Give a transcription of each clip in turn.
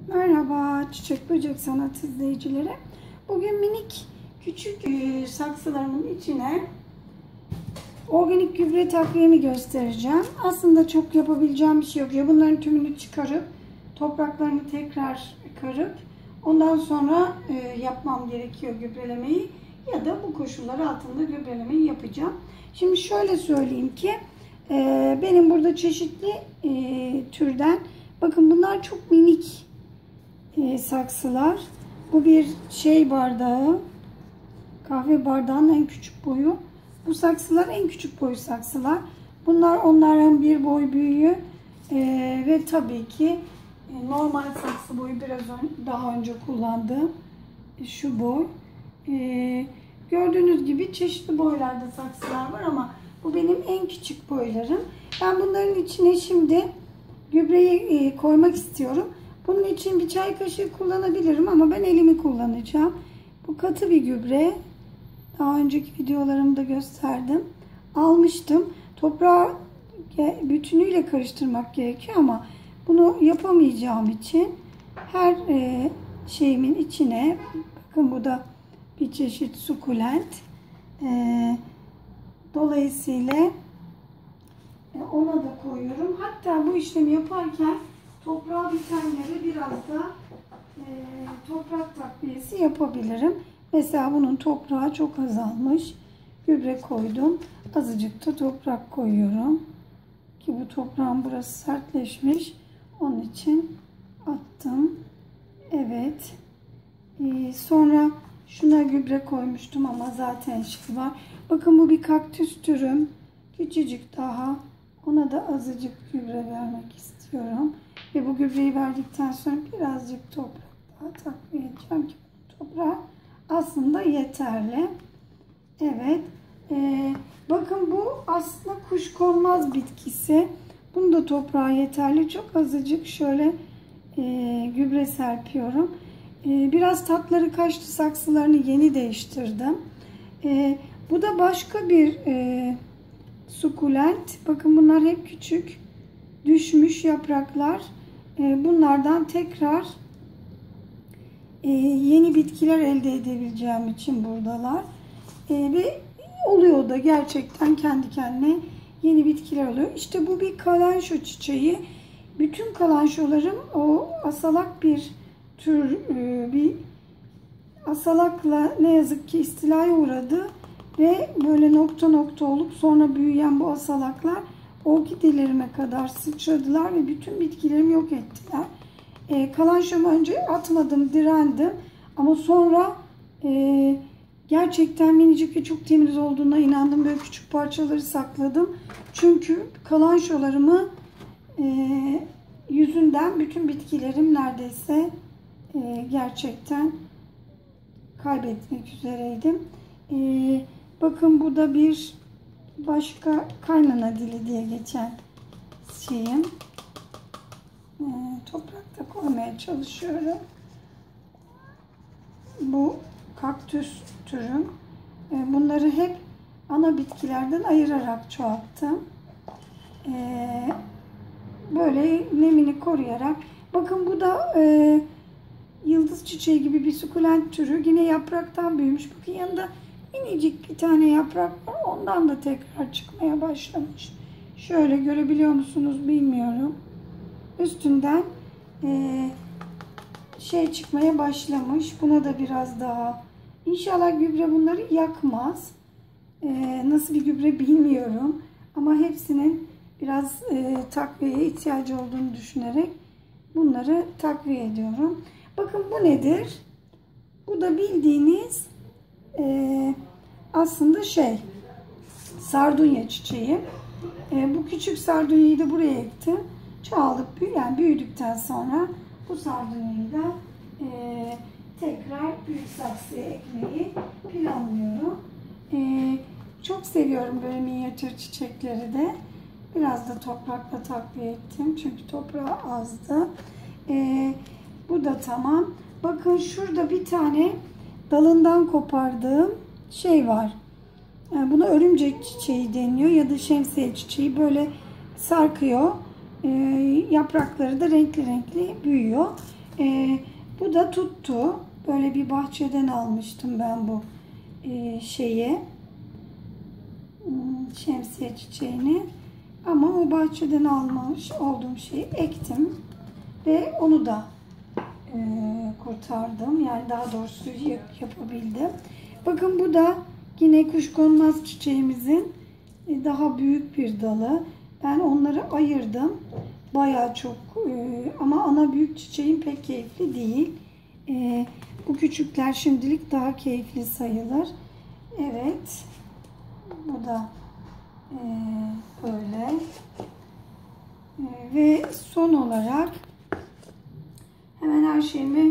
Merhaba Çiçek Böcek Sanat izleyicileri. Bugün minik küçük saksılarımın içine organik gübre takviyemi göstereceğim. Aslında çok yapabileceğim bir şey yok. Ya bunların tümünü çıkarıp topraklarını tekrar karıp ondan sonra yapmam gerekiyor gübrelemeyi, ya da bu koşullar altında gübrelemeyi yapacağım. Şimdi şöyle söyleyeyim ki benim burada çeşitli türden, bakın bunlar çok minik saksılar. Bu bir bardağı, kahve bardağının en küçük boyu. Bu saksılar en küçük boy saksılar. Bunlar onların bir boy büyüğü ve tabii ki normal saksı boyu biraz daha önce kullandığım şu boy. Gördüğünüz gibi çeşitli boylarda saksılar var ama bu benim en küçük boylarım. Ben bunların içine şimdi gübreyi koymak istiyorum. Bunun için bir çay kaşığı kullanabilirim ama ben elimi kullanacağım. Bu katı bir gübre. Daha önceki videolarımda gösterdim. Almıştım. Toprağı bütünüyle karıştırmak gerekiyor ama bunu yapamayacağım için her şeyimin içine, bakın bu da bir çeşit sukulent. Dolayısıyla ona da koyuyorum. Hatta bu işlemi yaparken toprağa bitenlere biraz da toprak takviyesi yapabilirim. Mesela bunun toprağı çok azalmış. Gübre koydum. Azıcık da toprak koyuyorum. Ki bu toprağın burası sertleşmiş. Onun için attım. Evet. Sonra şuna gübre koymuştum ama zaten şey var. Bakın bu bir kaktüs türüm. Küçücük daha. Ona da azıcık gübre vermek istiyorum. Ve bu gübreyi verdikten sonra birazcık toprak daha takviye edeceğim ki toprağı aslında yeterli. Evet. Bakın bu aslında kuşkonmaz bitkisi. Bunu da toprağa yeterli. Çok azıcık şöyle gübre serpiyorum. Biraz tatları kaçtı. Saksılarını yeni değiştirdim. Bu da başka bir sukulent. Bakın bunlar hep küçük düşmüş yapraklar. Bunlardan tekrar yeni bitkiler elde edebileceğim için buradalar. Ve oluyor da gerçekten kendi kendine yeni bitkiler oluyor. İşte bu bir kalanço çiçeği. Bütün kalançolarım o asalak bir tür, bir asalakla ne yazık ki istilaya uğradı ve böyle nokta nokta olup sonra büyüyen bu asalaklar orkidelerime kadar sıçradılar ve bütün bitkilerimi yok ettiler. Kalançomu önce atmadım, direndim ama sonra gerçekten minicik ve çok temiz olduğuna inandım. Böyle küçük parçaları sakladım. Çünkü kalançolarımı yüzünden bütün bitkilerim neredeyse gerçekten kaybetmek üzereydim. Bakın bu da bir başka kaynana dili diye geçen şeyim. Toprakta koymaya çalışıyorum. Bu kaktüs türüm. Bunları hep ana bitkilerden ayırarak çoğalttım. Böyle nemini koruyarak. Bakın bu da yıldız çiçeği gibi bir sukulent türü. Yine yapraktan büyümüş. Bakın yanında minicik bir tane yaprak var. Ondan da tekrar çıkmaya başlamış. Şöyle görebiliyor musunuz bilmiyorum. Üstünden çıkmaya başlamış. Buna da biraz daha. İnşallah gübre bunları yakmaz. Nasıl bir gübre bilmiyorum. Ama hepsinin biraz takviyeye ihtiyacı olduğunu düşünerek bunları takviye ediyorum. Bakın bu nedir? Bu da bildiğiniz aslında sardunya çiçeği. Bu küçük sardunyayı da buraya ektim. Çoğalıp büyüdükten sonra bu sardunyayı da tekrar büyük saksıya ekmeyi planlıyorum. Çok seviyorum böyle minyatür çiçekleri de. Biraz da toprakla takviye ettim. Çünkü toprağı azdı. Bu da tamam. Bakın şurada bir tane dalından kopardığım var. Buna örümcek çiçeği deniyor ya da şemsiye çiçeği. Böyle sarkıyor. Yaprakları da renkli renkli büyüyor. Bu da tuttu. Böyle bir bahçeden almıştım ben bu şeyi. Şemsiye çiçeğini. Ama o bahçeden almış olduğum şeyi ektim. Ve onu da kurtardım. Yani daha doğrusu yapabildim. Bakın bu da yine kuşkonmaz çiçeğimizin daha büyük bir dalı. Ben onları ayırdım. Bayağı çok ama ana büyük çiçeğim pek keyifli değil. Bu küçükler şimdilik daha keyifli sayılır. Evet. Bu da böyle. Ve son olarak hemen her şeyimi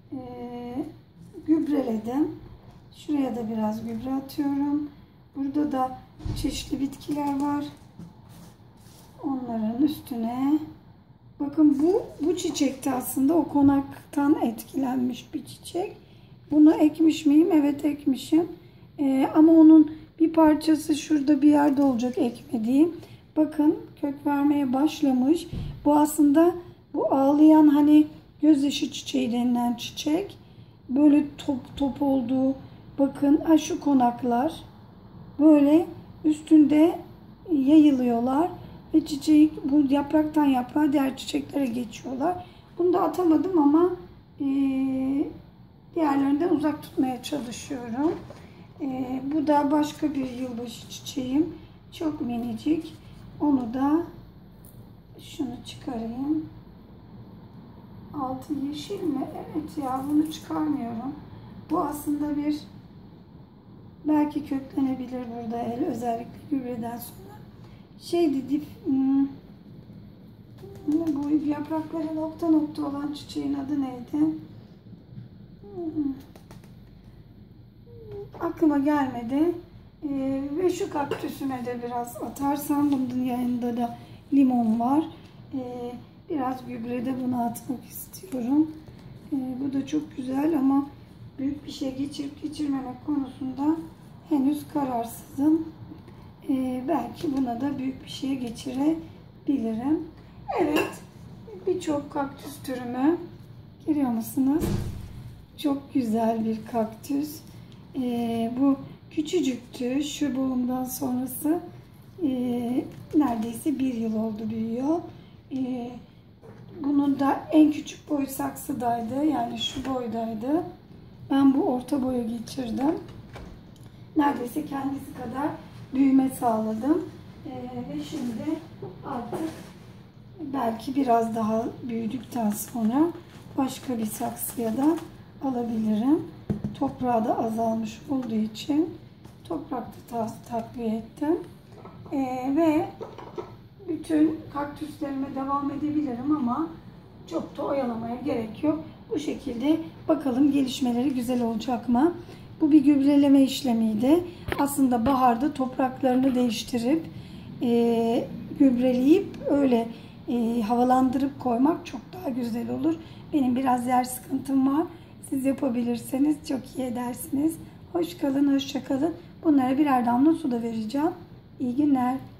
gübreledim. Şuraya da biraz gübre atıyorum. Burada da çeşitli bitkiler var. Onların üstüne bakın bu çiçek de aslında o konaktan etkilenmiş bir çiçek. Bunu ekmiş miyim? Evet ekmişim. Ama onun bir parçası şurada bir yerde olacak ekmediğim. Bakın kök vermeye başlamış. Bu aslında bu ağlayan hani gözyaşı çiçeği denilen çiçek. Böyle top top olduğu. Bakın şu konaklar böyle üstünde yayılıyorlar. Ve çiçeği bu yapraktan yaprağa diğer çiçeklere geçiyorlar. Bunu da atamadım ama diğerlerinden uzak tutmaya çalışıyorum. Bu da başka bir yılbaşı çiçeğim. Çok minicik. Onu da şunu çıkarayım. Altı yeşil mi? Evet ya bunu çıkarmıyorum. Bu aslında bir belki köklenebilir burada özellikle gübreden sonra. Bu yaprakları nokta nokta olan çiçeğin adı neydi? Aklıma gelmedi. Ve şu kaktüsüme de biraz atarsam, bunun yanında da limon var. Biraz gübre de buna atmak istiyorum. Bu da çok güzel ama büyük bir şey geçirip geçirmemek konusunda henüz kararsızım. Belki buna da büyük bir şey geçirebilirim. Evet, birçok kaktüs türümü görüyor musunuz? Çok güzel bir kaktüs. Bu küçücüktü. Şu boğumdan sonrası neredeyse bir yıl oldu büyüyor. Bunun da en küçük boy saksıdaydı. Yani şu boydaydı. Ben bu orta boya geçirdim. Neredeyse kendisi kadar büyüme sağladım. Ve şimdi artık belki biraz daha büyüdükten sonra başka bir saksıya da alabilirim. Toprağı da azalmış olduğu için toprakta takviye ettim. Ve bütün kaktüslerime devam edebilirim ama çok da oyalamaya gerek yok. Bu şekilde bakalım gelişmeleri güzel olacak mı? Bu bir gübreleme işlemiydi. Aslında baharda topraklarını değiştirip gübreleyip öyle havalandırıp koymak çok daha güzel olur. Benim biraz yer sıkıntım var. Siz yapabilirseniz çok iyi edersiniz. Hoş kalın, hoşça kalın. Bunlara birer damla su da vereceğim. İyi günler.